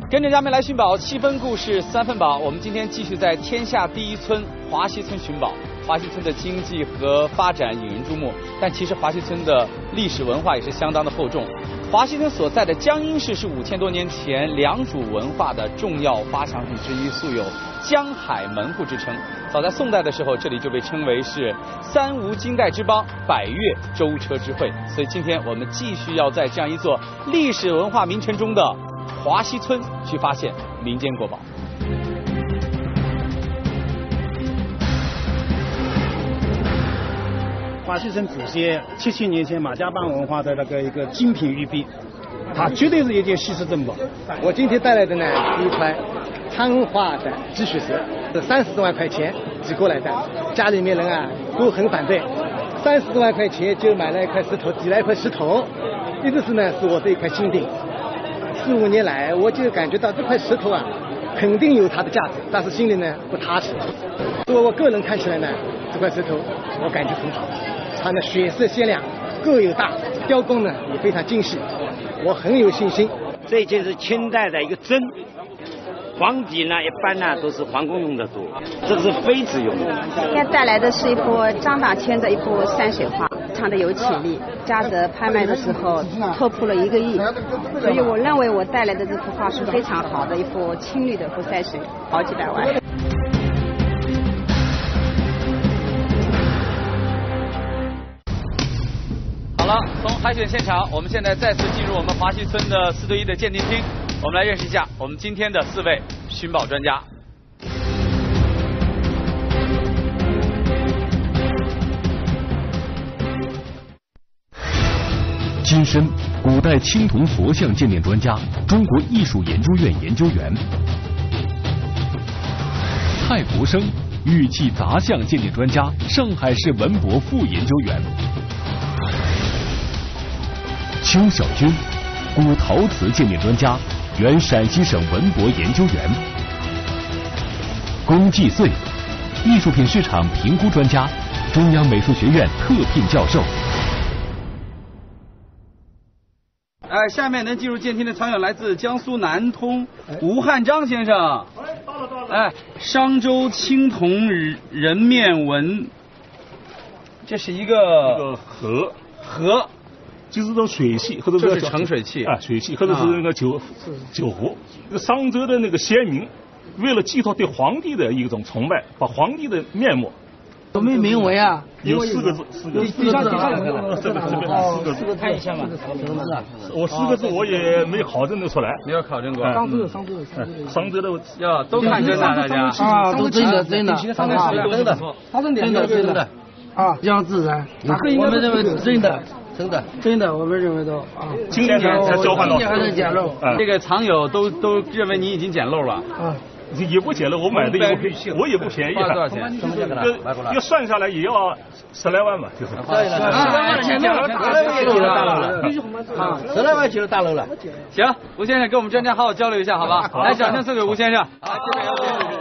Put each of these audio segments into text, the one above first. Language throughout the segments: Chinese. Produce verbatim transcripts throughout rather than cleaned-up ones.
跟着家梅来寻宝，七分故事三分宝。我们今天继续在天下第一村华西村寻宝。华西村的经济和发展引人注目，但其实华西村的历史文化也是相当的厚重。华西村所在的江阴市是五千多年前良渚文化的重要发祥地之一，素有江海门户之称。早在宋代的时候，这里就被称为是三吴金代之邦，百越舟车之会。所以今天我们继续要在这样一座历史文化名城中的华西村去发现民间国宝。 华西村祖先七千年前马家浜文化的那个一个精品玉璧，它绝对是一件稀世珍宝。 我今天带来的呢是一块昌化的鸡血石，是三十多万块钱寄过来的，家里面人啊都很反对，三十多万块钱就买了一块石头，抵了一块石头，一直是呢是我的一块心定。四五年来，我就感觉到这块石头啊，肯定有它的价值，但是心里呢不踏实。作为我个人看起来呢，这块石头我感觉很好，它的血色鲜亮，个有大，雕工呢也非常精细，我很有信心。 这就是清代的一个针，黄底呢一般呢都是皇宫用的多，这是妃子用的。 今天带来的是一幅张大千的一幅山水画，非常的有潜力。嘉泽拍卖的时候破铺了一个亿，所以我认为我带来的这幅画是非常好的一幅青绿的一幅山水，好几百万。 好了，从海选现场，我们现在再次进入我们华西村的四对一的鉴定厅，我们来认识一下我们今天的四位寻宝专家。 金身，古代青铜佛像鉴定专家，中国艺术研究院研究员。蔡国生，玉器杂项鉴定专家，上海市文博副研究员。邱小军，古陶瓷鉴定专家，原陕西省文博研究员。龚继穗，艺术品市场评估专家，中央美术学院特聘教授。 哎，下面能进入鉴厅的藏友来自江苏南通吴汉章先生。哎，商周青铜人面纹，这是一个一个盒盒。 就是这种水器，或者这是盛水器啊，水器，或者是那个酒、啊、酒壶。这个商周的那个先民，为了寄托对皇帝的一种崇拜，把皇帝的面目。 什么铭文啊？ 有四个字，四个字。 底下底下有这个这边四个字。 看一下嘛，什么字啊？ 我四个字我也没考证得出来。 没有考证过。 商周的商周的商周的要都看真的，大家啊，都真的真的啊， 真的， 他是真的真的啊，这样自然。我们认为真的。真的，真的，我们认为都啊， 今年才交换到， 今年还能捡漏。 这个藏友都都认为你已经捡漏了啊，也不捡漏，我买的也不，我也不便宜。 花多少钱？ 要要算下来也要十来万吧，就是。 对了，十来万捡漏了，十来万捡大漏了，啊，十来万捡了大漏了。 行，吴先生跟我们专家好好交流一下，好吧？来，掌声送给吴先生。好，谢谢吴先生。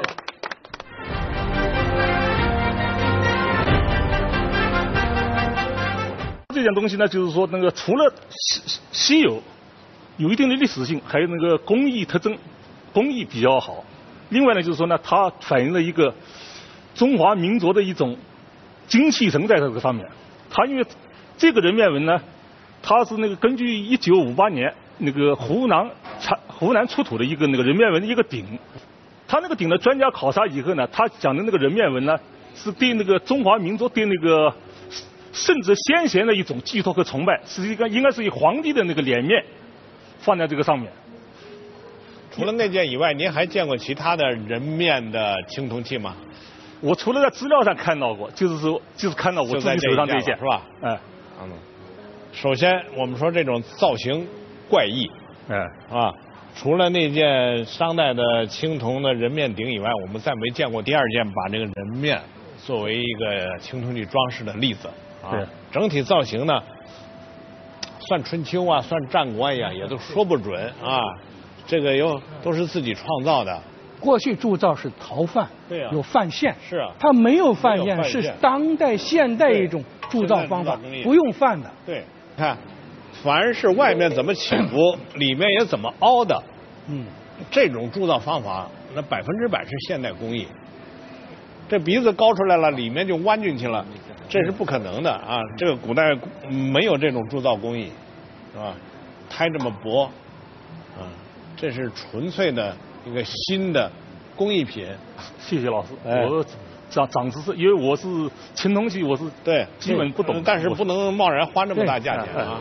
这件东西呢，就是说那个除了稀稀有，有一定的历史性，还有那个工艺特征，工艺比较好。另外呢，就是说呢，它反映了一个中华民族的一种精气神在这个上面。它因为这个人面纹呢，它是那个根据一九五八年那个湖南产湖南出土的一个那个人面纹的一个鼎，它那个鼎的专家考察以后呢，他讲的那个人面纹呢，是对那个中华民族对那个。甚至先贤的一种寄托和崇拜，是一个应该是以皇帝的那个脸面放在这个上面。 除了那件以外，您还见过其他的人面的青铜器吗？ 我除了在资料上看到过，就是说，就是看到我自己手上这件， 是吧？ 哎， 嗯。首先，我们说这种造型怪异， 哎啊，除了那件商代的青铜的人面鼎以外，我们再没见过第二件把这个人面作为一个青铜器装饰的例子。 对， 整体造型呢，算春秋啊，算战国呀，也都说不准啊。这个又都是自己创造的。 过去铸造是陶范， 对啊， 有范线， 是啊， 它没有范线，是当代现代一种铸造方法，不用范的。 对，看，凡是外面怎么起伏，里面也怎么凹的。 嗯， 这种铸造方法，那百分之百是现代工艺。这鼻子高出来了，里面就弯进去了，这是不可能的啊！这个古代没有这种铸造工艺，是吧？胎这么薄，啊，这是纯粹的一个新的工艺品。 谢谢老师， 哎、 我长长知识，因为我是青铜器，我是对基本不懂， 但是不能贸然花这么大价钱啊。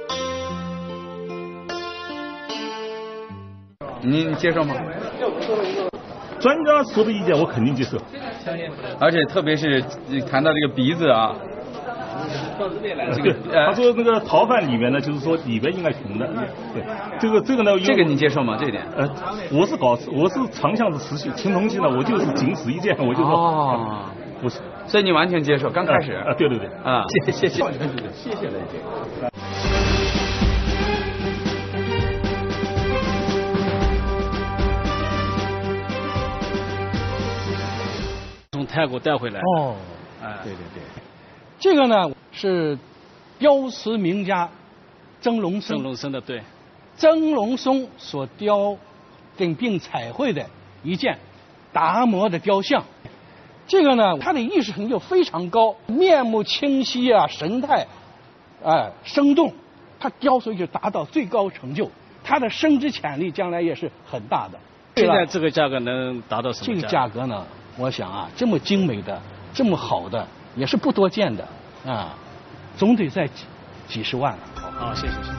您接受吗？ 专家说的意见我肯定接受， 而且特别是谈到这个鼻子啊， 这个他说那个陶范里面呢，就是说里边应该红的，对，这个这个呢， 这个你接受吗？这一点？ 呃，我是搞我是长项是瓷器，青铜器呢，我就是仅此一件，我就说哦， 不是， 所以你完全接受，刚开始啊，对对对， 啊，谢谢谢谢谢谢雷姐。 从泰国带回来哦， 哎， 对对对， 这个呢是雕瓷名家曾龙生， 曾龙生的对， 曾龙松所雕并并彩绘的一件达摩的雕像。这个呢，他的意识成就非常高，面目清晰啊，神态哎、呃、生动，他雕塑就达到最高成就，他的升值潜力将来也是很大的。 现在这个价格能达到什么价格？ 这个价格呢？我想啊，这么精美的、这么好的，也是不多见的啊，总得在几几十万了。 好，谢谢谢谢。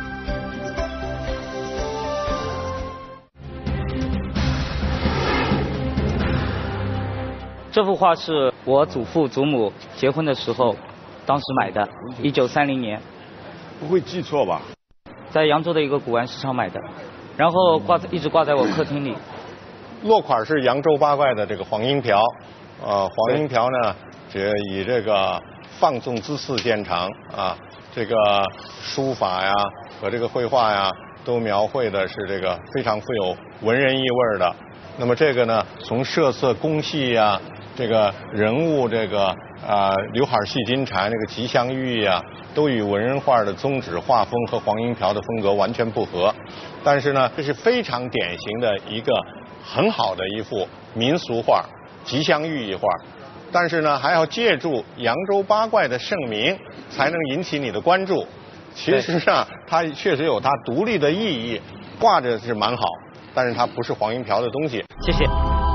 这幅画是我祖父祖母结婚的时候，当时买的，一九三零年。 不会记错吧？ 在扬州的一个古玩市场买的，然后挂在一直挂在我客厅里。 落款是扬州八怪的这个黄银瓢，呃，黄银瓢呢，这以这个放纵姿势见长啊，这个书法呀和这个绘画呀都描绘的是这个非常富有文人意味的。那么这个呢，从设色工细呀，这个人物这个啊、呃、刘海戏金蝉这个吉祥寓意啊，都与文人画的宗旨画风和黄银瓢的风格完全不合。但是呢，这是非常典型的一个很好的一幅民俗画、吉祥寓意画，但是呢，还要借助扬州八怪的盛名，才能引起你的关注。其实呢，它确实有它独立的意义，挂着是蛮好，但是它不是黄银瓢的东西。 谢谢。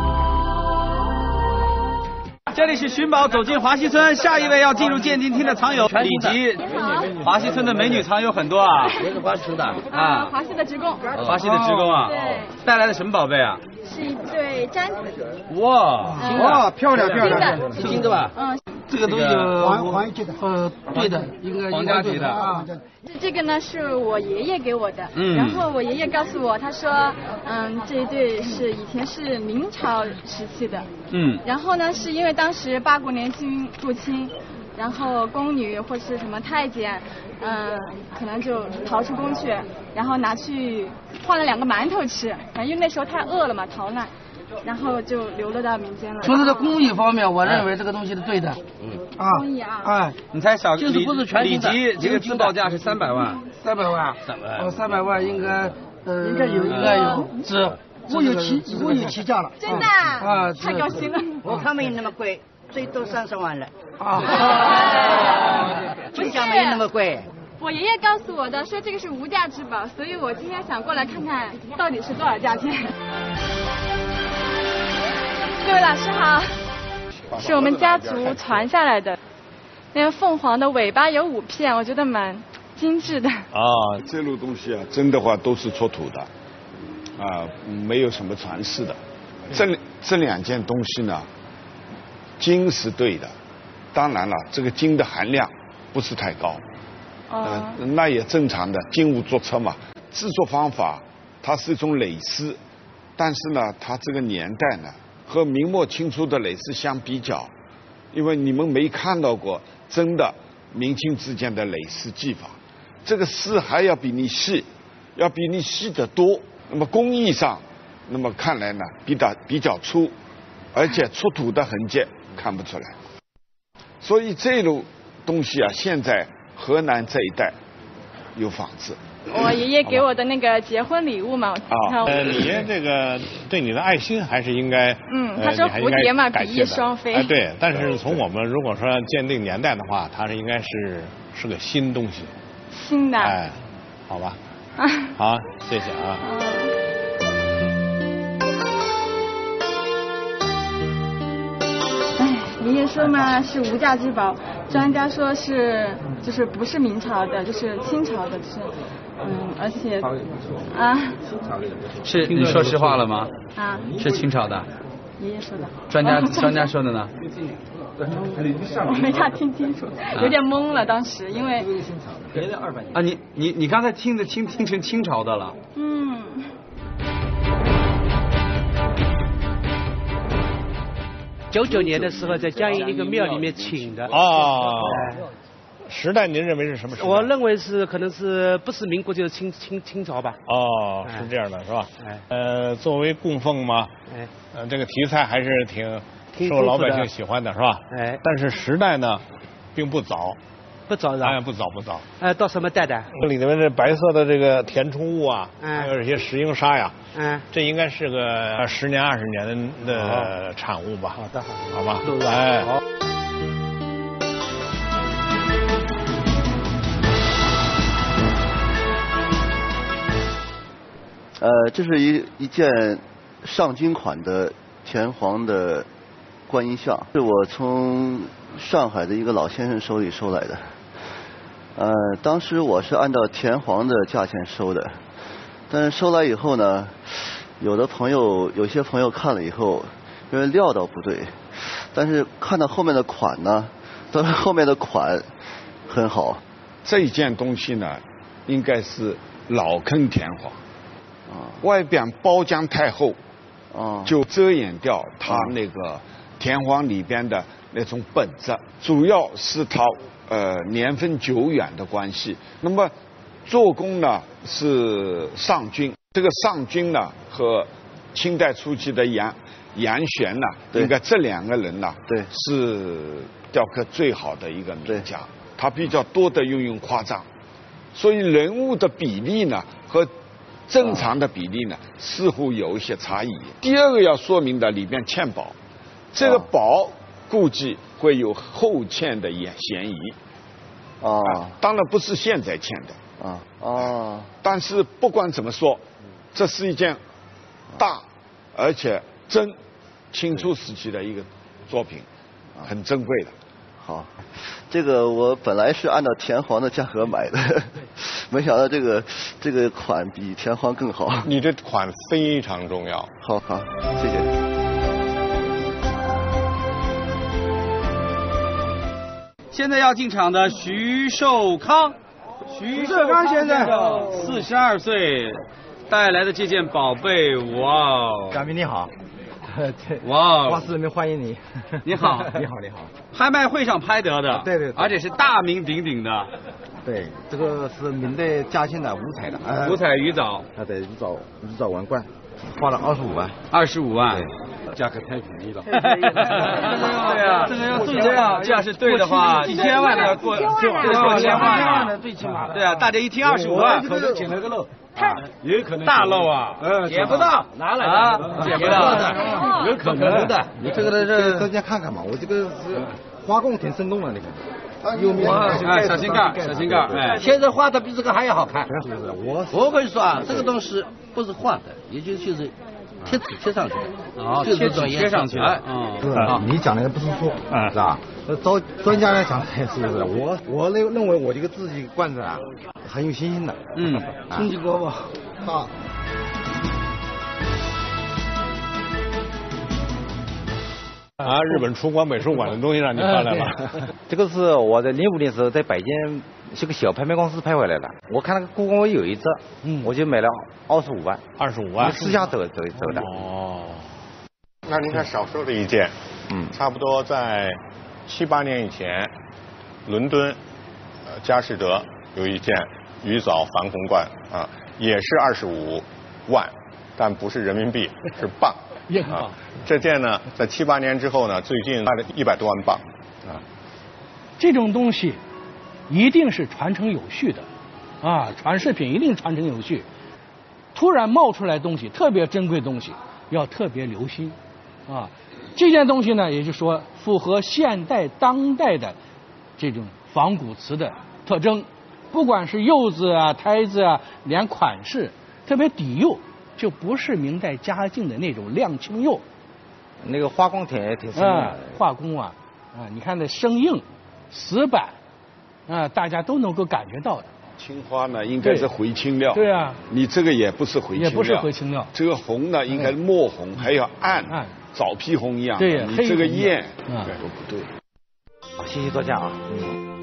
这里是寻宝走进华西村，下一位要进入鉴定厅的藏友李吉。华西村的美女藏友很多啊。 这个华西的啊，华西的职工。 华西的职工啊。 对。 带来的什么宝贝啊？ 是一对簪子。 哇， 哇，漂亮漂亮， 是金的吧？ 嗯。 这个东西黄黄金的，呃，对的，应该皇家级的啊。 这个呢是我爷爷给我的， 嗯， 然后我爷爷告诉我，他说，嗯，这一对是以前是明朝时期的， 嗯， 然后呢是因为当时八国联军入侵，然后宫女或是什么太监，嗯，可能就逃出宫去，然后拿去换了两个馒头吃，反正因为那时候太饿了嘛，逃难。然后就流落到民间了。 从这个工艺方面，我认为这个东西是对的。 嗯啊，工艺啊。 哎，你猜小就是不是全李吉这个自报价是三百万。 三百万。 三百万。 哦，三百万应该呃应该有应该有是。 我有起我有起价了。 真的啊，太高兴了。 我看没有那么贵，最多三十万了。 啊。 真价没有那么贵。 我爷爷告诉我的，说这个是无价之宝，所以我今天想过来看看到底是多少价钱。各位老师好，是我们家族传下来的，那个凤凰的尾巴有五片，我觉得蛮精致的。 啊，这路东西啊，真的话都是出土的，啊，没有什么传世的。这这两件东西呢，金是对的，当然了，这个金的含量不是太高。 哦、 呃，那也正常的，金无足赤嘛。制作方法它是一种蕾丝，但是呢，它这个年代呢和明末清初的蕾丝相比较，因为你们没看到过真的明清之间的蕾丝技法，这个丝还要比你细，要比你细得多。那么工艺上，那么看来呢比较比较粗，而且出土的痕迹看不出来。所以这路东西啊，现在河南这一带有房子。 我爷爷给我的那个结婚礼物嘛。 啊，呃，你爷这个对你的爱心还是应该， 嗯，他说蝴蝶嘛，比翼双飞。 哎，对，但是从我们如果说鉴定年代的话，它是应该是是个新东西。 新的。 哎，好吧。啊。好，谢谢啊。 哎，爷爷说嘛是无价之宝，专家说是就是不是明朝的，就是清朝的，就是嗯，而且啊， 是你说实话了吗？ 啊， 是清朝的。 爷爷说的。 专家专家说的呢？ 我没太听清楚，有点懵了，当时因为。 啊，你你你刚才听的听听成清朝的了。 嗯。 九九年的时候，在江阴一个庙里面请的。 哦。时代您认为是什么时代？ 我认为是可能是不是民国就是清清清朝吧。 哦，是这样的，是吧？哎。呃，作为供奉嘛，哎，呃，这个题材还是挺受老百姓喜欢的，是吧？哎。但是时代呢，并不早。 不早的。 哎，不早不早。 哎，到什么代的？ 里面这白色的这个填充物啊，还有这些石英砂呀，嗯，这应该是个十年二十年的产物吧？ 好的， 好吧。哎。好。 呃，这是一一件上金款的田黄的观音像，是我从上海的一个老先生手里收来的。呃，当时我是按照田黄的价钱收的，但是收来以后呢，有的朋友有些朋友看了以后，因为料倒不对，但是看到后面的款呢，但是后面的款很好。 这一件东西呢，应该是老坑田黄。外边包浆太厚，啊，就遮掩掉它那个田黄里边的那种本质，主要是它呃年份久远的关系。那么做工呢是上君，这个上君呢和清代初期的杨杨玄呢，应该这两个人呢，对，是雕刻最好的一个名家，他比较多的运用夸张，所以人物的比例呢和正常的比例呢，似乎有一些差异。第二个要说明的，里边嵌宝，这个宝估计会有后嵌的嫌嫌疑。啊，当然不是现在嵌的。啊啊，但是不管怎么说，这是一件大而且真清初时期的一个作品，很珍贵的。 好，这个我本来是按照田黄的价格买的，没想到这个这个款比田黄更好。 你这款非常重要。 好好，谢谢。 现在要进场的徐寿康， 徐寿康先生， 四十二岁，带来的这件宝贝，哇哦！ 嘉宾你好。 哇！ 花市人民欢迎你。 你好， 你好，你好。 拍卖会上拍得的， 对对， 而且是大名鼎鼎的。 对，这个是明代嘉庆的五彩的， 五彩鱼藻。 啊，对，鱼藻鱼藻王冠，花了二十五万。 二十五万， 价格太便宜了。 对啊，这个要对这样，这要是对的话，一千万的过，这个过千万的最起码的。 对啊，大家一听二十五万， 可能捡了个漏。 啊， 也可能大漏啊， 嗯， 捡不到， 拿来啊，捡不到的，有可能的。你这个呢，这大家看看嘛，我这个是花工挺生动的，你看，有面哎，小心盖，小心盖，哎， 现在画的比这个还要好看。 是是，我我跟你说啊，这个东西不是画的，也就就是贴纸贴上去的， 哦，贴纸贴上去了， 嗯，是啊，你讲的不是错，是吧？呃，招专家来讲是不是？我我认认为我这个自己罐子啊，很有信心的。 嗯， 冲击过吧？ 好。 啊，日本出国美术馆的东西让你搬来了。 这个是我在零五年时候在北京是个小拍卖公司拍回来的。我看那个故宫有一只，嗯，我就买了二十五万。 二十五万。 私下走走走的。 哦。 那您看少说的一件，嗯，差不多在七八年以前，伦敦，呃，佳士得有一件鱼藻矾红冠啊，也是二十五万，但不是人民币，是镑。啊，这件呢，在七八年之后呢，最近卖了一百多万镑，啊， 这种东西一定是传承有序的， 啊，传世品一定传承有序。突然冒出来东西，特别珍贵的东西，要特别留心，啊，这件东西呢，也就是说符合现代当代的这种仿古瓷的特征，不管是釉子啊、胎字啊，连款式，特别底釉，就不是明代嘉靖的那种亮青釉， 那个画工挺挺深啊，画工啊，啊，你看那生硬、死板，啊，大家都能够感觉到的。 青花呢，应该是回青料。 对啊， 你这个也不是回青料， 也不是回青料。 这个红呢，应该是墨红，还要暗， 暗枣皮红一样。 对， 你这个艳， 嗯， 都不对。 好，谢谢作家啊。嗯。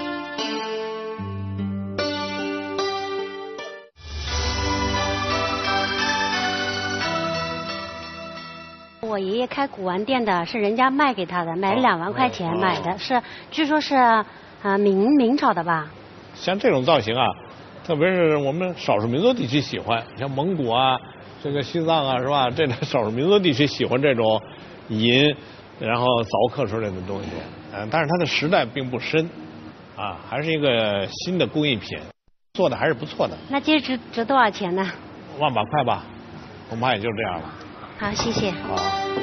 我爷爷开古玩店的，是人家卖给他的，买了两万块钱买的，是据说是啊、呃、明明朝的吧。 像这种造型啊，特别是我们少数民族地区喜欢，像蒙古啊、这个西藏啊，是吧？这种少数民族地区喜欢这种银，然后凿刻出来的东西。嗯，但是它的时代并不深，啊，还是一个新的工艺品，做的还是不错的。 那这值值多少钱呢？ 万把块吧，恐怕也就这样了。 好，谢谢。 好。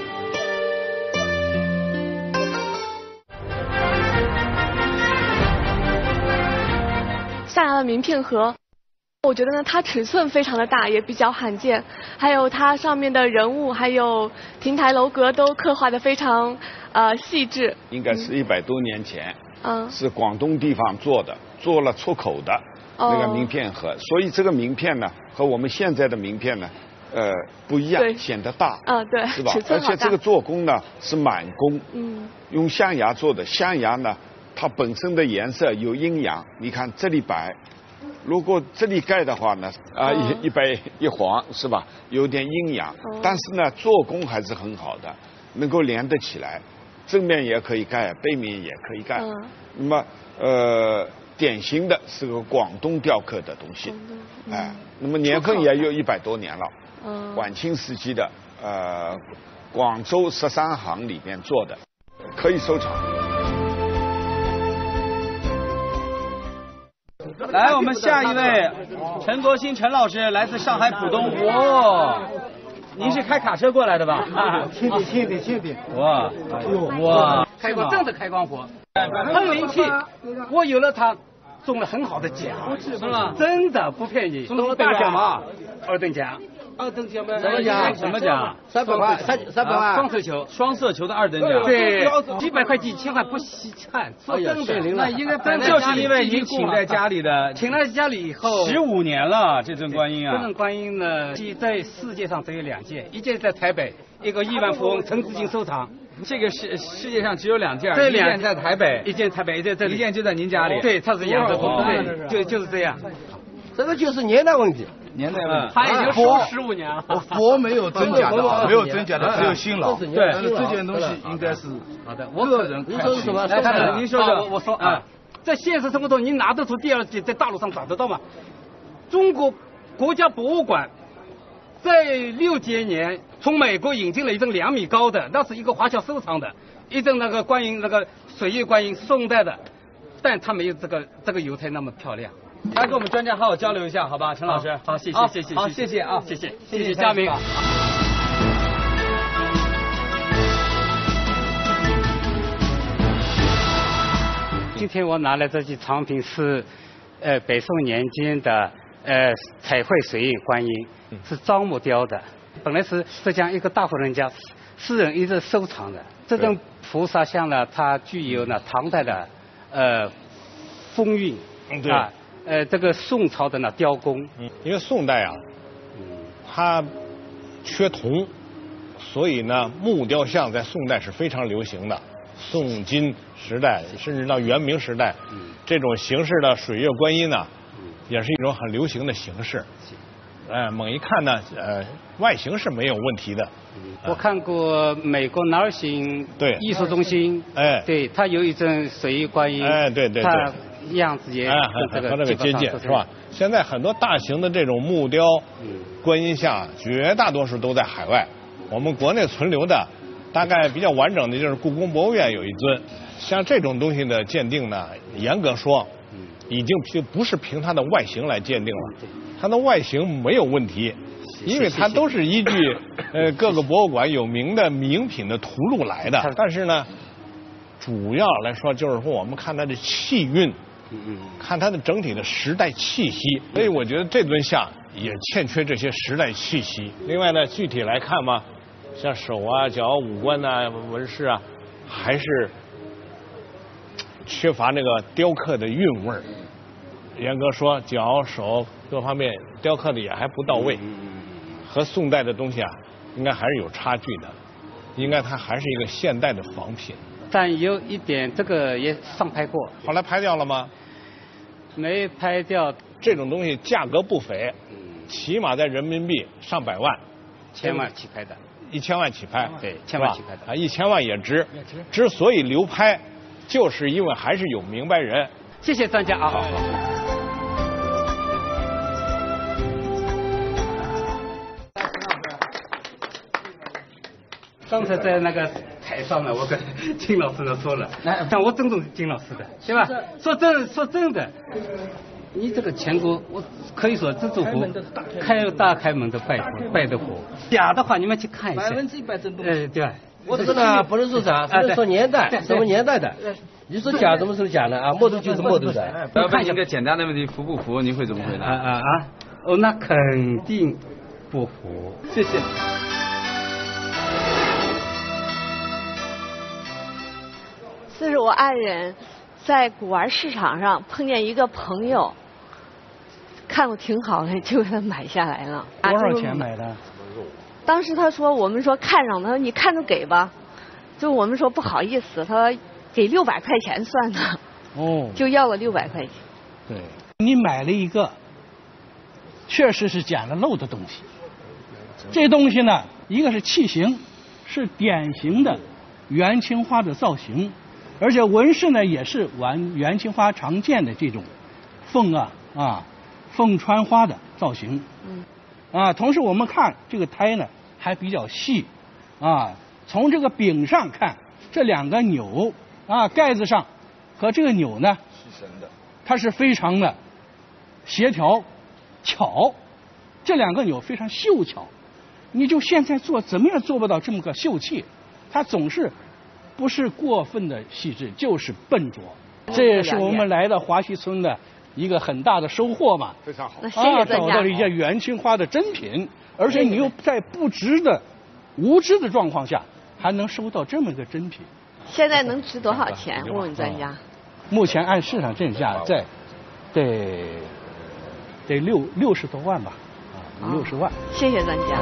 象牙的名片盒，我觉得呢，它尺寸非常的大，也比较罕见。还有它上面的人物，还有亭台楼阁都刻画的非常呃细致。 应该是一百多年前， 嗯， 是广东地方做的，做了出口的那个名片盒，哦、所以这个名片呢和我们现在的名片呢，呃不一样，显得大， 嗯、呃、对， 是吧？ 尺寸好大。 而且这个做工呢是满工， 嗯， 用象牙做的，象牙呢。它本身的颜色有阴阳，你看这里白，如果这里盖的话呢，啊、呃、一一白一黄是吧？有点阴阳，哦、但是呢做工还是很好的，能够连得起来，正面也可以盖，背面也可以盖。嗯、那么呃，典型的是个广东雕刻的东西，嗯、哎，那么年份也有一百多年了，嗯、晚清时期的呃广州十三行里面做的，可以收藏。 来，我们下一位，陈国新陈老师，来自上海浦东。哇，您是开卡车过来的吧？ 轻点，轻点，轻点。 哇，哇， 开光正的开光佛，很有运气，我有了它，中了很好的奖，是吧？真的不便宜，中了大奖嘛，二等奖。二等奖吗？ 什么奖？什么奖？ 三百万，三三百万。双色球， 双色球的二等奖。 对，几百块几千块不稀罕。说真的，那应该真就是因为您请在家里的， 请在家里以后十五年了，这尊观音啊。 这尊观音呢，在世界上只有两件，一件在台北，一个亿万富翁陈志金收藏。 这个世世界上只有两件， 这一件在台北， 一件台北，一件这里， 一件就在您家里。 对，它是扬州红，对，就就是这样。 这个就是年代问题。 年代问题， 他已经收十五年了。 佛没有真假的，没有真假的，只有新老。 对， 这件东西应该是好的。我个人， 您说是什么？ 来，看看您说说。我说啊，在现实生活中，您拿得出第二件，在大陆上找得到吗？中国国家博物馆在六几年从美国引进了一尊两米高的，那是一个华侨收藏的，一尊那个观音，那个水月观音，宋代的，但它没有这个这个油彩那么漂亮。 来跟我们专家好好交流一下，好吧，陈老师。 好，谢谢，谢谢， 好，谢谢啊， 谢谢，谢谢嘉明。今天我拿来这件藏品是，呃，北宋年间的呃彩绘水印观音，是樟木雕的，本来是浙江一个大户人家私人一直收藏的。这尊菩萨像呢，它具有呢唐代的呃风韵， 对啊。呃，这个宋朝的呢雕工， 嗯，因为宋代啊，嗯，它缺铜，所以呢木雕像在宋代是非常流行的。宋金时代，甚至到元明时代，嗯，这种形式的水月观音呢，嗯，也是一种很流行的形式。呃，猛一看呢，呃，外形是没有问题的。 我看过美国纳尔逊对艺术中心， 哎， 对，它有一尊水月观音， 哎，对对对。 它样子也哎，和这个接近是吧？现在很多大型的这种木雕观音像，绝大多数都在海外。我们国内存留的，大概比较完整的就是故宫博物院有一尊。像这种东西的鉴定呢，严格说， 已经凭不是凭它的外形来鉴定了，它的外形没有问题，因为它都是依据呃各个博物馆有名的名品的图录来的。但是呢，主要来说就是说我们看它的气韵，看它的整体的时代气息。所以我觉得这尊像也欠缺这些时代气息。另外呢，具体来看嘛，像手啊、脚、五官呐、纹饰啊，还是缺乏那个雕刻的韵味儿。严格说，脚、手各方面雕刻的也还不到位，和宋代的东西啊，应该还是有差距的。应该它还是一个现代的仿品。 但有一点，这个也上拍过， 后来拍掉了吗？ 没拍掉。 这种东西价格不菲，起码在人民币上百万， 千万起拍的， 一千万起拍， 对，千万起拍的啊，一千万也值。之所以流拍，就是因为还是有明白人。 谢谢专家啊。好好刚才在那个台上呢，我跟金老师呢说了，但我尊重金老师的，对吧？说真说真的，你这个钱锅，我可以说这座佛开大开门的拜佛拜的佛，假的话你们去看一下， 百分之一百真不。 呃，对吧？ 我这个呢不是说啥，是说年代，什么年代的？你说假怎么是假的啊？木头就是木头的。 要问一个简单的问题，服不服？你会怎么回答？ 啊啊啊！哦，那肯定不服。谢谢。 这是我爱人在古玩市场上碰见一个朋友，看我挺好的，就给他买下来了。 多少钱买的？ 当时他说，我们说看上，他说你看就给吧，就我们说不好意思，他说给六百块钱算的， 哦， 就要了六百块钱。 对，你买了一个，确实是捡了漏的东西。这东西呢，一个是器型，是典型的元青花的造型。而且纹饰呢也是玩元青花常见的这种凤啊啊凤穿花的造型，嗯，啊，同时我们看这个胎呢还比较细，啊，从这个柄上看，这两个钮啊盖子上和这个钮呢，它是非常的协调巧，这两个钮非常秀巧，你就现在做怎么样做不到这么个秀气，它总是。不是过分的细致，就是笨拙。这也是我们来到华西村的一个很大的收获嘛。 非常好。 那谢谢专家。 找到了一件元青花的真品，而且你又在不知的、无知的状况下，还能收到这么一个真品。 现在能值多少钱？问问专家。 目前按市场正价在得得六六十多万吧，啊，六十万。 谢谢专家。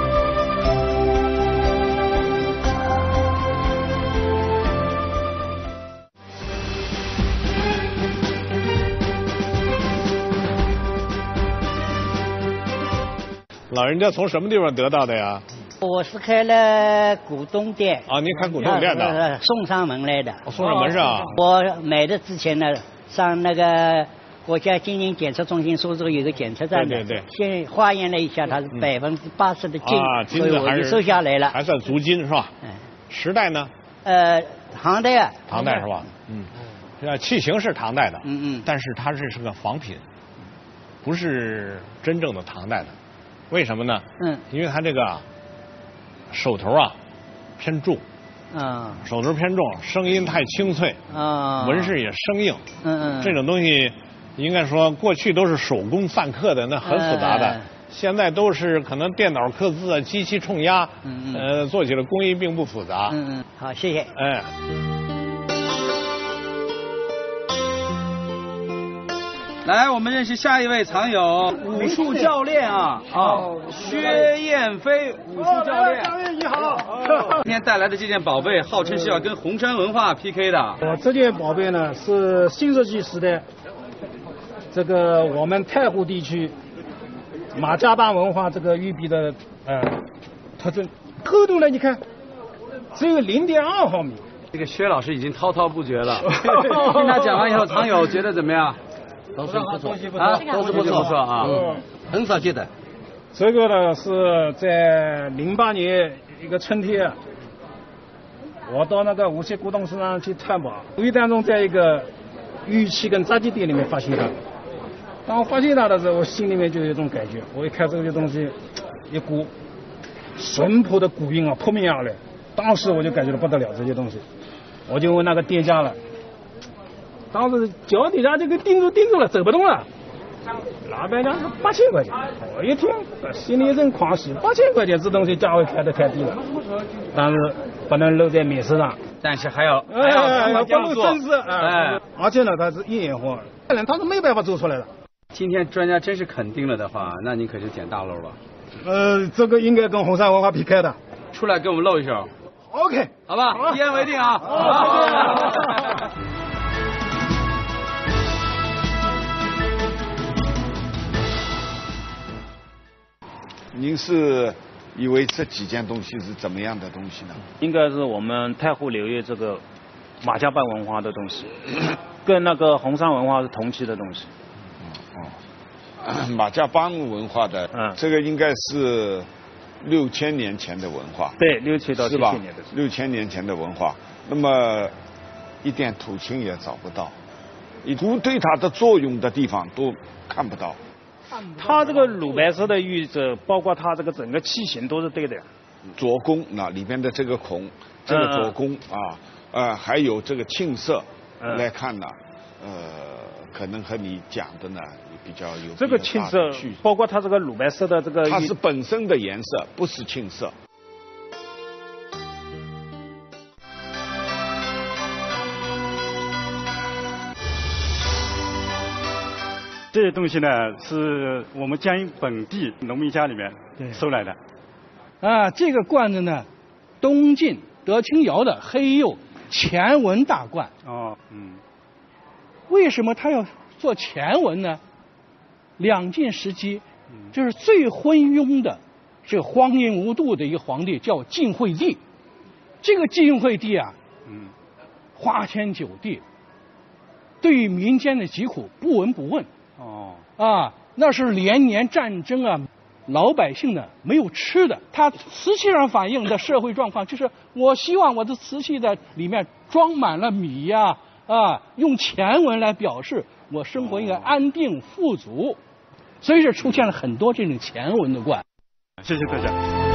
老人家从什么地方得到的呀？ 我是开了古董店。 啊，您开古董店的？ 送上门来的。 送上门上。 我买的之前呢，上那个国家经营检测中心苏州有个检测站的， 对对对。 先化验了一下，它是百分之八十的金， 啊，金所以我就收下来了。 还算足金是吧？嗯。时代呢？ 呃，唐代啊。 唐代是吧？嗯。这器型是唐代的， 嗯嗯。 但是它这是个仿品，不是真正的唐代的。为什么呢？ 嗯， 因为它这个手头啊偏重， 啊， 手头偏重，声音太清脆， 啊， 纹饰也生硬， 嗯嗯， 这种东西应该说过去都是手工泛刻的，那很复杂的， 哎、 现在都是可能电脑刻字啊，机器冲压， 嗯嗯， 呃，做起来工艺并不复杂， 嗯嗯，好，谢谢， 哎。 来，我们认识下一位藏友，武术教练啊啊，薛燕飞，武术教练。 教练你好。 今天带来的这件宝贝，号称是要跟红山文化 P K 的。 我这件宝贝呢，是新石器时代这个我们太湖地区马家浜文化这个玉璧的呃特征。厚度呢，你看只有零点二毫米。 这个薛老师已经滔滔不绝了。听他讲完以后，藏友觉得怎么样？ 都是不错啊，都是不错不错啊， 嗯，很少见的。 这个呢是在零八年一个春天，我到那个无锡古董市场去探宝，无意当中在一个玉器跟杂技店里面发现它。当我发现它的时候，我心里面就有一种感觉，我一看这个东西，一股淳朴的古韵啊扑面而来，当时我就感觉到不得了，这些东西，我就问那个店家了，当时脚底下就给钉住钉住了，走不动了。老板娘说八千块钱，我一听心里一阵狂喜，八千块钱这东西价位开得太低了，但是不能露在面子上， 但是还要还要哎要这样做， 真是哎，而且呢，它是一眼货，他是没办法做出来的。 今天专家真是肯定了的话，那你可就捡大漏了。 呃，这个应该跟红山文化 P K 的， 出来给我们露一手。 OK， 好吧，一言为定啊。好。 您是以为这几件东西是怎么样的东西呢？ 应该是我们太湖流域这个马家浜文化的东西，跟那个红山文化是同期的东西。 哦，马家浜文化的，嗯，这个应该是六千年前的文化。 对，六千到七千年的。 六千年前的文化，那么一点土青也找不到，一图对它的作用的地方都看不到。 它这个乳白色的玉子，包括它这个整个器型都是对的。 做工那里边的这个孔，这个做工、嗯、啊，呃，还有这个沁色、嗯、来看呢，呃，可能和你讲的呢比较有这个沁色，包括它这个乳白色的这个， 它是本身的颜色，不是沁色。 这些东西呢，是我们江阴本地农民家里面收来的。 啊，这个罐子呢，东晋德清窑的黑釉乾纹大罐。 哦，嗯。 为什么他要做乾纹呢？两晋时期，就是最昏庸的、这个荒淫无度的一个皇帝叫晋惠帝。这个晋惠帝啊，嗯，花天酒地，对于民间的疾苦不闻不问。 哦， 啊，那是连年战争啊，老百姓呢没有吃的。他瓷器上反映的社会状况，就是我希望我的瓷器的里面装满了米呀、啊，啊，用乾纹来表示我生活应该安定富足，所以这出现了很多这种乾纹的罐。 谢谢大家。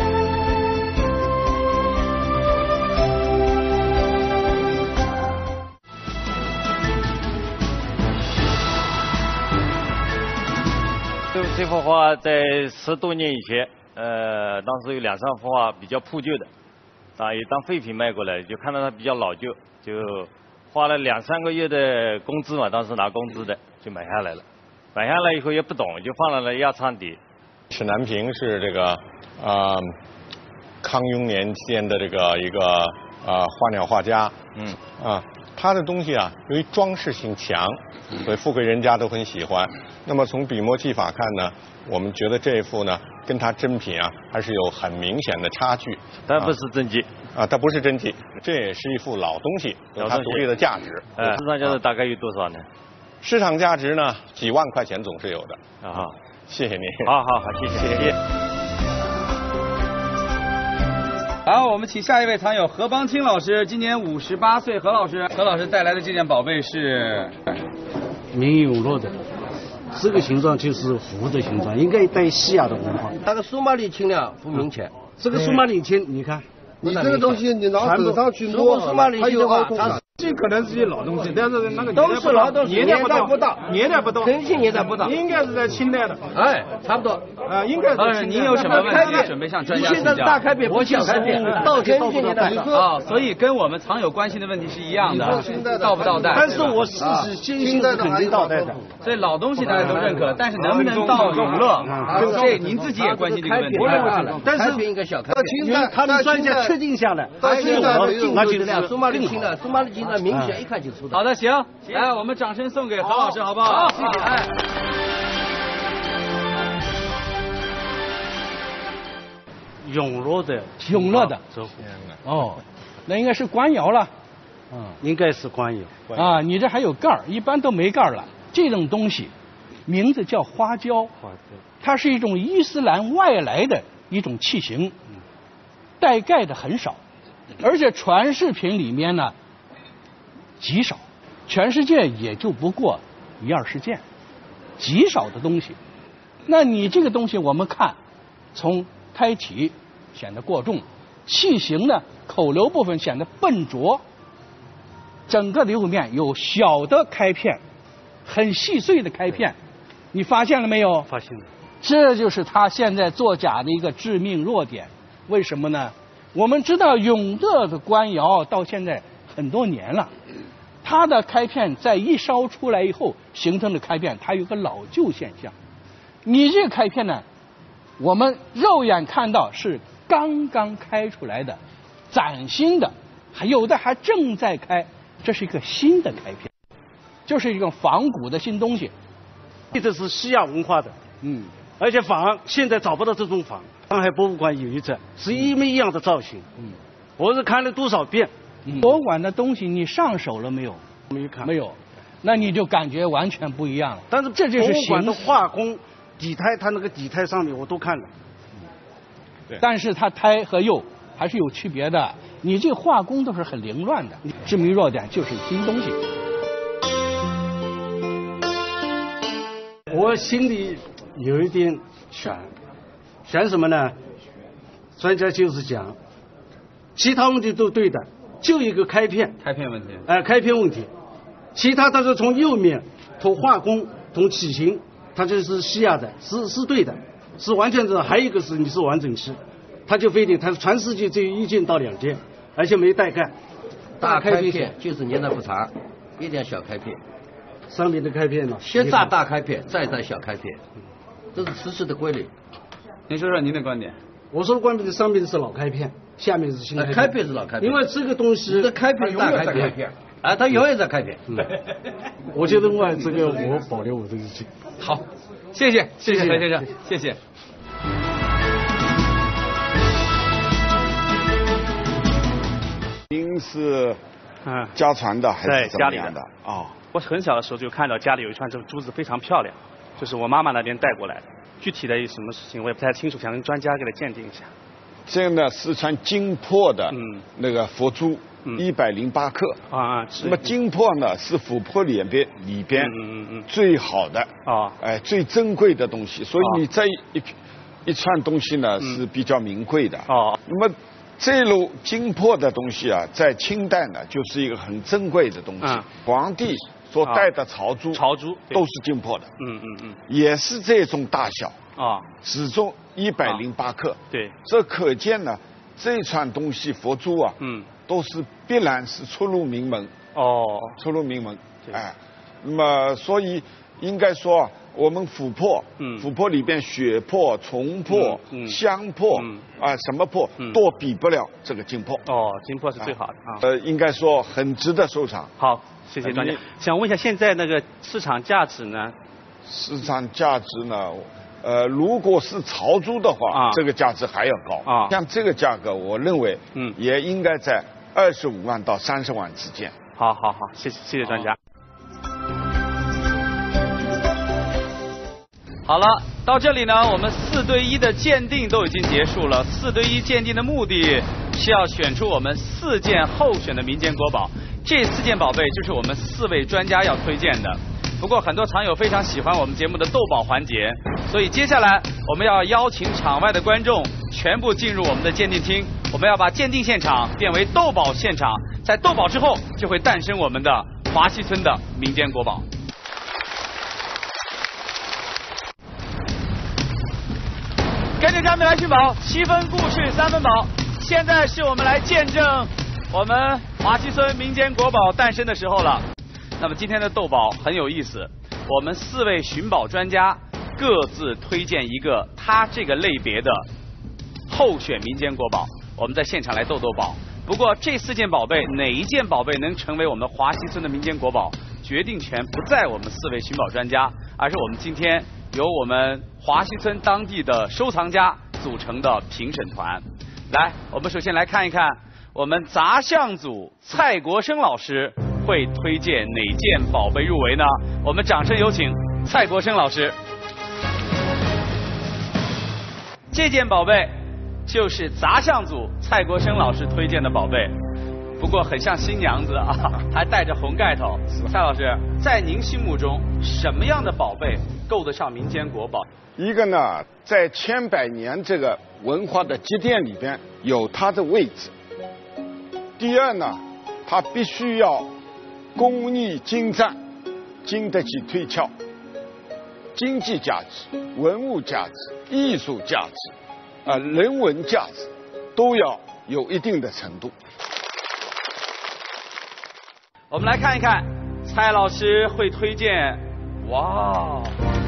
这幅画在十多年以前，呃，当时有两三幅画比较破旧的，啊，也当废品卖过来，就看到它比较老旧，就花了两三个月的工资嘛，当时拿工资的就买下来了。买下来以后也不懂，就放在了压舱底。 史南平是这个啊、呃、康雍年间的这个一个啊、呃、花鸟画家，嗯啊，他的东西啊，由于装饰性强，所以富贵人家都很喜欢。那么从笔墨技法看呢，我们觉得这一幅呢，跟它真品啊还是有很明显的差距。 它不是真迹啊，它不是真迹，这也是一幅老东西，有它独立的价值。 呃，市场价值大概有多少呢？ 市场价值呢，几万块钱总是有的。 啊， 谢谢您。 好好好，谢谢谢谢。 好，我们请下一位藏友何邦清老师，今年五十八岁。何老师，何老师带来的这件宝贝是明永乐的。这个形状就是壶的形状，应该带西亚的文化。 它的苏马里青呢不明显， 这个苏马里青，你看， 你这个东西你拿手上去摸，苏马里青的话，它这可能是些老东西，但是那个都是老东西， 年代不到，年代不到， 肯定年代不到， 应该是在清代的。 哎，差不多。 啊，应该是。 呃，您有什么问题准备向专家请教？ 现在大开变，不小开变，到天到年代啊，所以跟我们藏友关心的问题是一样的，到不到代？ 但是我试试坚信是肯定到代的。 所以老东西大家都认可，但是能不能到永乐？这您自己也关心这个问题。 但是应该小开变。 因为他们专家确定下来， 到现在那就是苏马里青的，苏马里青的明显一看就出来。 好的，行，来，我们掌声送给何老师，好不好？ 谢谢。哎。 永乐的， 永乐的，哦，那应该是官窑了， 嗯，应该是官窑啊。你这还有盖儿，一般都没盖儿了。这种东西，名字叫花椒， 花椒， 它是一种伊斯兰外来的一种器型，带盖的很少，而且传世品里面呢极少。 全世界也就不过一二十件，极少的东西。那你这个东西，我们看，从胎体显得过重，器型呢，口流部分显得笨拙，整个的釉面有小的开片，很细碎的开片，你发现了没有？ 发现了。 这就是他现在作假的一个致命弱点。为什么呢？我们知道永乐的官窑到现在很多年了，它的开片在一烧出来以后形成的开片，它有个老旧现象。你这个开片呢，我们肉眼看到是刚刚开出来的，崭新的，还有的还正在开，这是一个新的开片，就是一个仿古的新东西。 这是西亚文化的， 嗯， 而且仿现在找不到这种仿，上海博物馆有一只，是一模一样的造型， 嗯， 我是看了多少遍。 嗯、博物馆的东西你上手了没有？ 没看， 没有，那你就感觉完全不一样了。 但是这就是博物馆的画工。底胎，它那个底胎上面我都看了， 对，但是它胎和釉还是有区别的。你这个画工都是很凌乱的，致命弱点就是新东西。 我心里有一点悬，悬什么呢？专家就是讲，其他问题都对的，就一个开片， 开片问题， 哎、呃，开片问题，其他它是从釉面、从画工、从器型。它就是西亚的，是是对的，是完全是。还有一个是你是完整漆，它就非得它是全世界只有一件到两件，而且没带盖。 大开片就是年代不长，一点小开片。 上面的开片呢？ 先炸大开片，再炸小开片，这是瓷器的规律。 您说说您的观点。 我说的观点，上面是老开片，下面是新开片。 开片是老开片， 因为这个东西， 这开片大开片。啊，他永远在开片。 嗯，我觉得我这个我保留我的意见。 好，谢谢谢谢何先生，谢谢。 您是嗯家传的还是怎么样的？ 哦，我很小的时候就看到家里有一串这个珠子非常漂亮，就是我妈妈那边带过来的。具体的有什么事情我也不太清楚，想跟专家给他鉴定一下。 这个呢是串金珀的那个佛珠。一百零八克啊， 那么金珀呢是琥珀里边里边嗯嗯最好的啊， 哎最珍贵的东西，所以你这一一串东西呢是比较名贵的哦。 那么这路金珀的东西啊，在清代呢就是一个很珍贵的东西，皇帝所戴的朝珠朝珠都是金珀的， 嗯嗯嗯， 也是这种大小啊， 始终一百零八克， 对， 这可见呢这串东西佛珠啊， 嗯。 都是必然是出入名门哦， 出入名门，哎，那么所以应该说啊，我们琥珀，嗯，琥珀里边血珀、重珀、嗯、香珀，嗯啊，什么珀、嗯、都比不了这个金珀。 哦，金珀是最好的啊。 呃，应该说很值得收藏。 好，谢谢专家。想问一下，现在那个市场价值呢？ 市场价值呢？呃，如果是朝珠的话，啊、这个价值还要高啊。像这个价格，我认为，嗯，也应该在二十五万到三十万之间。 好好好，谢谢谢谢专家。 好了，到这里呢，我们四对一的鉴定都已经结束了。四对一鉴定的目的是要选出我们四件候选的民间国宝，这四件宝贝就是我们四位专家要推荐的。不过很多藏友非常喜欢我们节目的斗宝环节，所以接下来我们要邀请场外的观众全部进入我们的鉴定厅，我们要把鉴定现场变为斗宝现场，在斗宝之后就会诞生我们的华西村的民间国宝。跟着他们来寻宝，七分故事三分宝。现在是我们来见证我们华西村民间国宝诞生的时候了。那么今天的斗宝很有意思，我们四位寻宝专家各自推荐一个他这个类别的候选民间国宝，我们在现场来斗斗宝。不过这四件宝贝哪一件宝贝能成为我们华西村的民间国宝，决定权不在我们四位寻宝专家，而是我们今天由我们华西村当地的收藏家组成的评审团。来，我们首先来看一看我们杂项组蔡国生老师会推荐哪件宝贝入围呢？我们掌声有请蔡国生老师。这件宝贝就是杂项组蔡国生老师推荐的宝贝， 不过很像新娘子啊，还戴着红盖头。蔡老师，在您心目中，什么样的宝贝够得上民间国宝？ 一个呢，在千百年这个文化的积淀里边有它的位置。第二呢，它必须要工艺精湛，经得起推敲，经济价值、文物价值、艺术价值，啊、呃，人文价值都要有一定的程度。 我们来看一看，蔡老师会推荐，哇，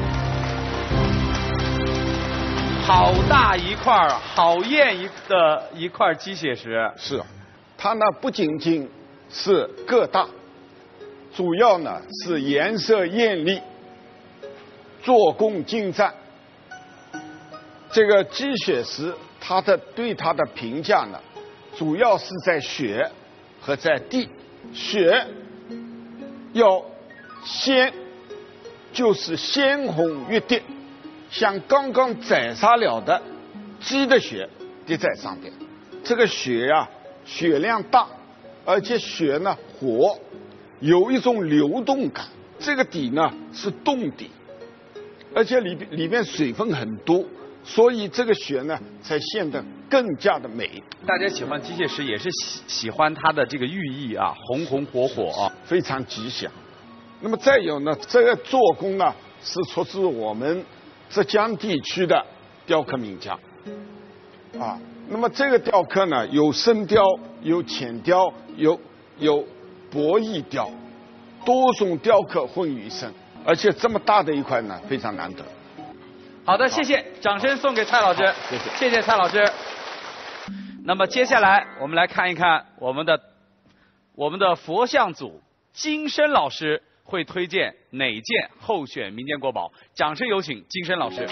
好大一块儿，好艳一的一块鸡血石。 是，它呢不仅仅是个大，主要呢是颜色艳丽，做工精湛。这个鸡血石，它的对它的评价呢，主要是在血和在地。血要鲜，就是鲜红欲滴，像刚刚宰杀了的鸡的血滴在上边。这个血呀、啊，血量大，而且血呢活，有一种流动感。这个底呢是冻底，而且里里面水分很多，所以这个血呢才显得更加的美。 大家喜欢鸡血石也是喜喜欢它的这个寓意啊，红红火火啊， 非常吉祥。那么再有呢，这个做工呢是出自我们浙江地区的雕刻名家啊。那么这个雕刻呢，有深雕，有浅雕，有有薄翼雕，多种雕刻混于一身，而且这么大的一块呢，非常难得。 好的，谢谢，掌声送给蔡老师， 谢谢， 谢谢蔡老师。那么接下来我们来看一看我们的我们的佛像组金生老师会推荐哪件候选民间国宝？掌声有请金生老师。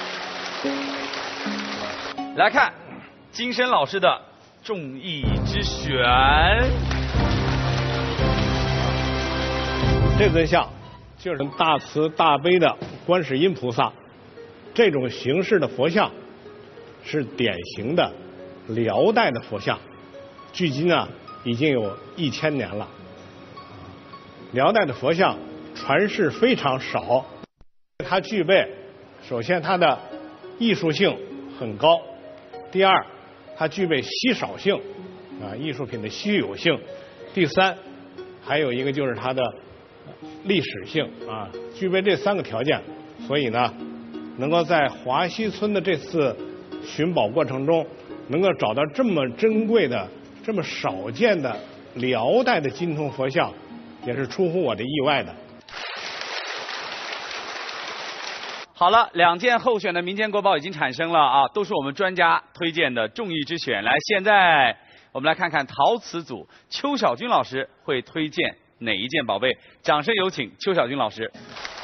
来看金生老师的众意之选。 这尊像就是大慈大悲的观世音菩萨，这种形式的佛像是典型的辽代的佛像，距今呢已经有一千年了。辽代的佛像传世非常少，它具备首先它的艺术性很高，第二它具备稀少性啊，艺术品的稀有性，第三还有一个就是它的历史性啊，具备这三个条件，所以呢能够在华西村的这次寻宝过程中能够找到这么珍贵的这么少见的辽代的金铜佛像，也是出乎我的意外的。 好了，两件候选的民间国宝已经产生了啊，都是我们专家推荐的众意之选。来，现在我们来看看陶瓷组邱小军老师会推荐哪一件宝贝？掌声有请邱小军老师。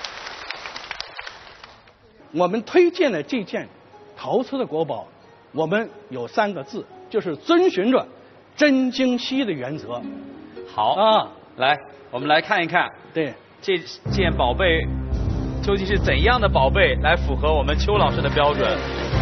我们推荐的这件陶瓷的国宝，我们有三个字，就是遵循着真精稀的原则。 好啊，来，我们来看一看， 对这件宝贝究竟是怎样的宝贝来符合我们邱老师的标准？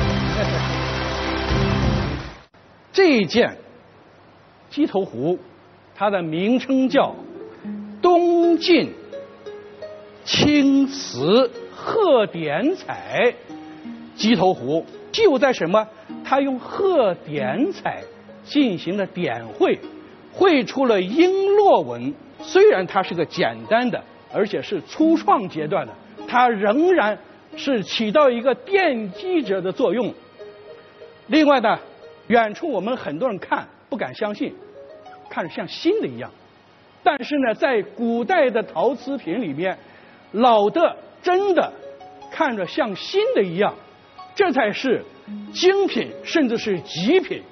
这一件鸡头壶，它的名称叫东晋青瓷褐点彩鸡头壶，就在什么？它用褐点彩进行了点绘，绘出了璎珞纹。虽然它是个简单的，而且是初创阶段的，它仍然是起到一个奠基者的作用。另外呢，远处我们很多人看不敢相信，看着像新的一样。但是呢，在古代的陶瓷品里面，老的真的看着像新的一样，这才是精品，甚至是极品。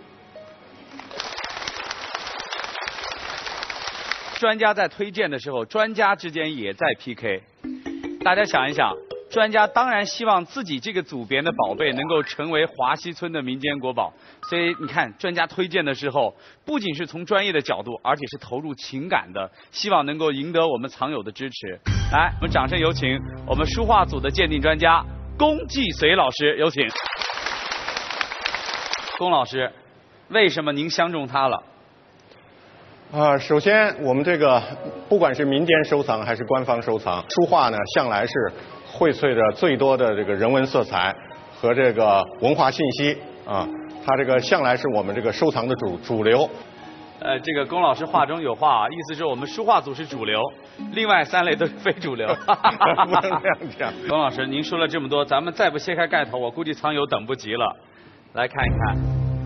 专家在推荐的时候，专家之间也在 P K。大家想一想，专家当然希望自己这个组别的宝贝能够成为华西村的民间国宝，所以你看，专家推荐的时候，不仅是从专业的角度，而且是投入情感的，希望能够赢得我们藏友的支持。来，我们掌声有请我们书画组的鉴定专家龚继随老师，有请。龚老师，为什么您相中他了？ 啊、呃，首先我们这个不管是民间收藏还是官方收藏，书画呢向来是荟萃着最多的这个人文色彩和这个文化信息啊，它这个向来是我们这个收藏的主主流。 呃，这个龚老师话中有话啊，意思是我们书画组是主流，另外三类都是非主流。 不能这样讲。 龚老师，您说了这么多，咱们再不掀开盖头，我估计藏友等不及了。来看一看。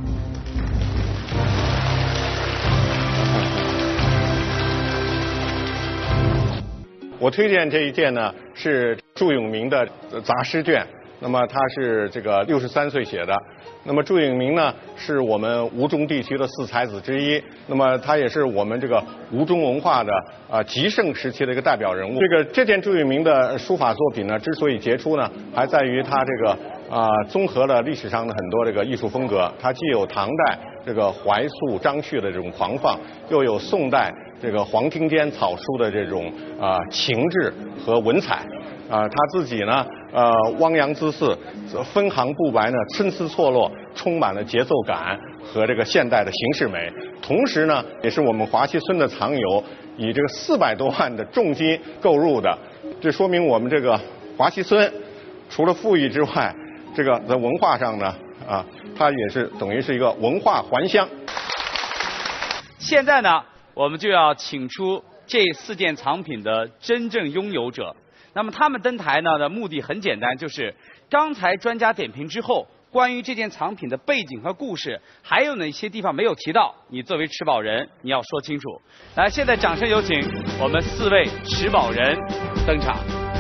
我推荐这一件呢是祝永明的杂诗卷，那么他是这个六十三岁写的。那么祝永明呢是我们吴中地区的四才子之一，那么他也是我们这个吴中文化的啊、呃、极盛时期的一个代表人物。这个这件祝永明的书法作品呢之所以杰出呢，还在于他这个啊、呃、综合了历史上的很多这个艺术风格，它既有唐代这个怀素张旭的这种狂放，又有宋代这个黄庭坚草书的这种啊、呃、情致和文采。啊、呃，他自己呢，呃，汪洋恣肆，分行布白呢，参差错落，充满了节奏感和这个现代的形式美。同时呢，也是我们华西村的藏友以这个四百多万的重金购入的，这说明我们这个华西村除了富裕之外，这个在文化上呢，啊，它也是等于是一个文化还乡。 现在呢，我们就要请出这四件藏品的真正拥有者。那么他们登台呢的目的很简单，就是刚才专家点评之后，关于这件藏品的背景和故事，还有哪些地方没有提到，你作为持宝人你要说清楚。来，现在掌声有请我们四位持宝人登场。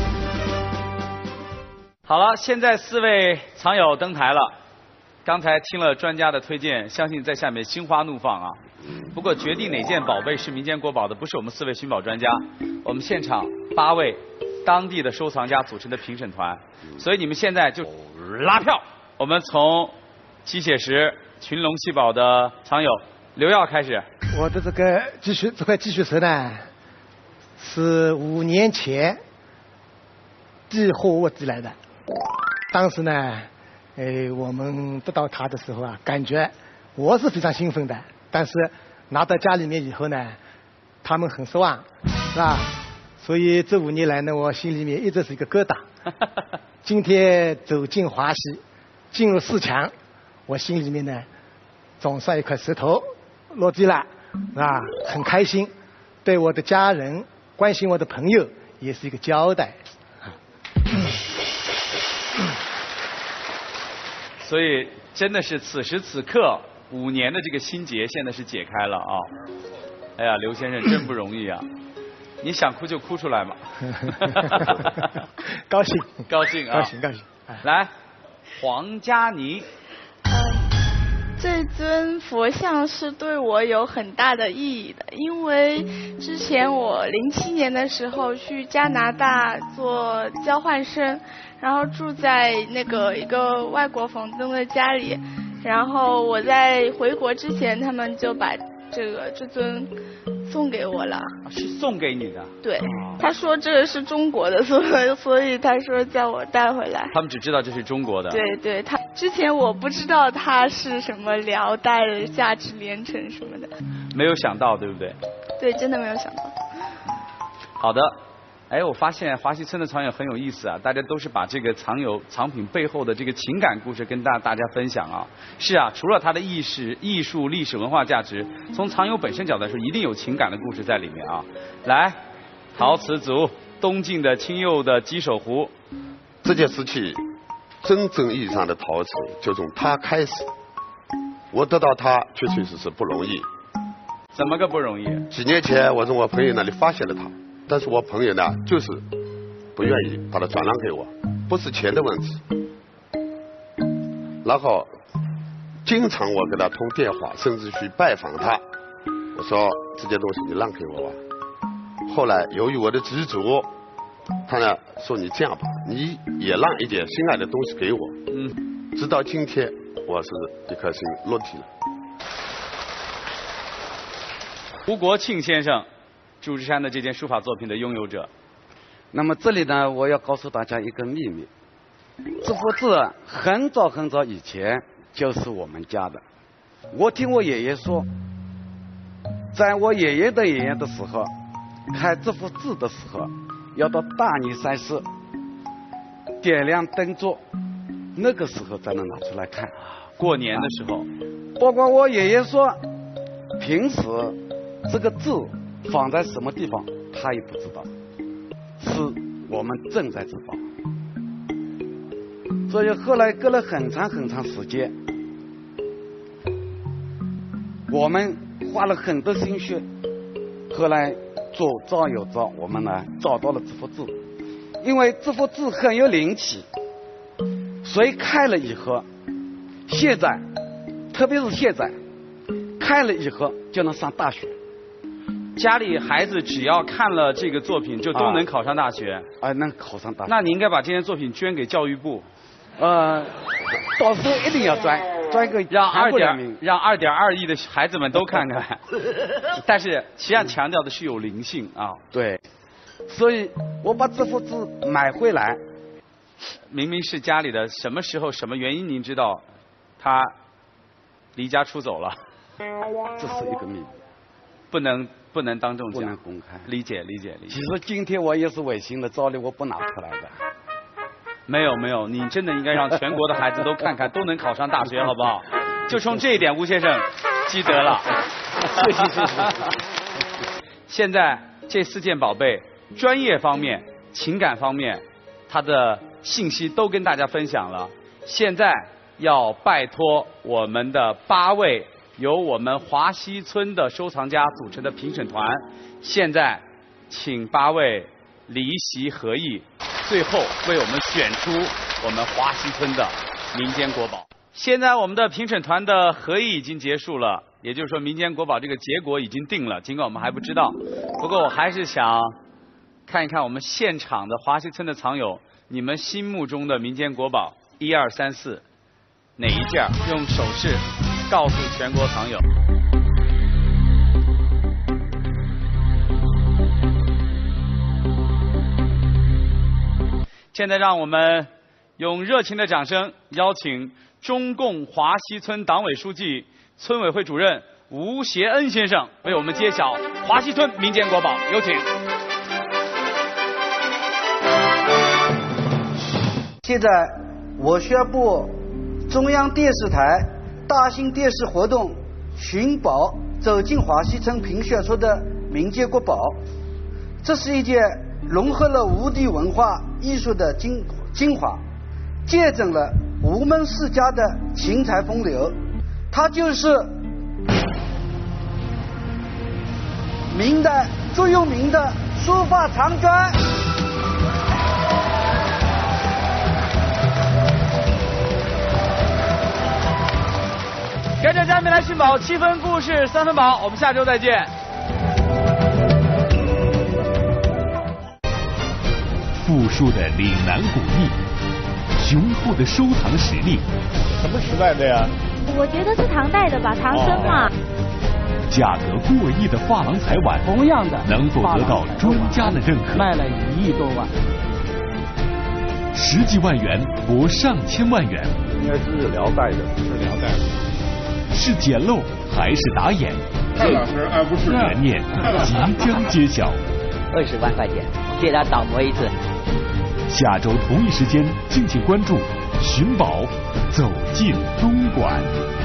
好了，现在四位藏友登台了。刚才听了专家的推荐，相信在下面心花怒放啊。不过决定哪件宝贝是民间国宝的，不是我们四位寻宝专家，我们现场八位当地的收藏家组成的评审团，所以你们现在就拉票。我们从鸡血石群龙戏宝的藏友刘耀开始。 我的这个鸡血这块鸡血石呢，是五年前寄货物寄来的。当时呢，呃，我们得到它的时候啊，感觉我是非常兴奋的。但是拿到家里面以后呢，他们很失望，是吧？所以这五年来呢，我心里面一直是一个疙瘩。今天走进华西，进入四强，我心里面呢，总算一块石头落地了，啊，很开心。对我的家人、关心我的朋友，也是一个交代。 所以真的是此时此刻，五年的这个心结现在是解开了啊！哎呀，刘先生真不容易啊！你想哭就哭出来嘛。 高兴， 高兴啊！ 高兴，高兴。 来，黄佳妮。 这尊佛像是对我有很大的意义的，因为之前我零七年的时候去加拿大做交换生，然后住在那个一个外国房东的家里，然后我在回国之前，他们就把这个这尊送给我了。 是送给你的？ 对，他说这个是中国的，所以所以他说叫我带回来。 他们只知道这是中国的。 对对，他之前我不知道它是什么辽代的价值连城什么的。 没有想到，对不对？ 对，真的没有想到。 好的。哎，我发现华西村的藏友很有意思啊，大家都是把这个藏友藏品背后的这个情感故事跟大大家分享啊。是啊，除了它的艺史、艺术、历史文化价值，从藏友本身角度来说，一定有情感的故事在里面啊。来，陶瓷族东晋的青釉的鸡首壶， 这件事情真正意义上的陶瓷就从它开始。我得到它确确实实不容易。 怎么个不容易？ 几年前我从我朋友那里发现了它。但是我朋友呢，就是不愿意把它转让给我，不是钱的问题。然后经常我给他通电话，甚至去拜访他，我说这件东西你让给我吧。后来由于我的执着，他呢说你这样吧，你也让一点心爱的东西给我。 嗯。 直到今天，我是一颗心落地了。 胡国庆先生。祝枝山的这件书法作品的拥有者。 那么这里呢，我要告诉大家一个秘密，这幅字很早很早以前就是我们家的。我听我爷爷说， 在我爷爷的爷爷的时候，开这幅字的时候，要到大年三十点亮灯烛，那个时候才能拿出来看。 过年的时候， 包括我爷爷说，平时这个字放在什么地方，他也不知道，是我们正在知道。所以后来隔了很长很长时间，我们花了很多心血，后来左找右找，我们呢找到了这幅字，因为这幅字很有灵气，所以看了以后，现在特别是现在看了以后就能上大学。 家里孩子只要看了这个作品，就都能考上大学。 啊，能考上大学。 那你应该把这件作品捐给教育部。 呃，到时候一定要捐，捐个让二点让二点二亿的孩子们都看看。但是实际上强调的是有灵性啊。 对，所以我把这幅字买回来。 明明是家里的，什么时候什么原因您知道，他离家出走了？ 这是一个秘密， 不能不能当众讲， 不能公开。 理解理解理解。 其实今天我也是违心的，照理我不拿出来的。 没有没有，你真的应该让全国的孩子都看看，都能考上大学，好不好？就冲这一点，吴先生积德了。 谢谢谢谢。 现在这四件宝贝，专业方面、情感方面，它的信息都跟大家分享了。现在要拜托我们的八位由我们华西村的收藏家组成的评审团，现在请八位离席合议。最后为我们选出我们华西村的民间国宝。现在我们的评审团的合议已经结束了，也就是说民间国宝这个结果已经定了，尽管我们还不知道。不过我还是想看一看我们现场的华西村的藏友，你们心目中的民间国宝一二三四哪一件？用手势告诉全国藏友。现在让我们用热情的掌声邀请中共华西村党委书记、村委会主任吴协恩先生为我们揭晓华西村民间国宝，有请。 现在我宣布，中央电视台大型电视活动《寻宝走进华西村》评选出的民间国宝，这是一件融合了吴地文化艺术的精精华，见证了吴门世家的情财风流。它就是明代座右铭的书法长卷。 跟着嘉宾来寻宝，七分故事三分宝，我们下周再见。 富庶的岭南古艺，雄厚的收藏实力。 什么时代的呀？ 我觉得是唐代的吧，唐僧嘛。 价格过亿的珐琅彩碗， 同样的能否得到专家的认可？ 卖了一亿多万。 十几万元博上千万元。 应该是辽代的，是辽代的。 是捡漏还是打眼？ 这老师而不是悬念即将揭晓。 二十万块钱，借他倒模一次。 下周同一时间，敬请关注《寻宝走进东莞》。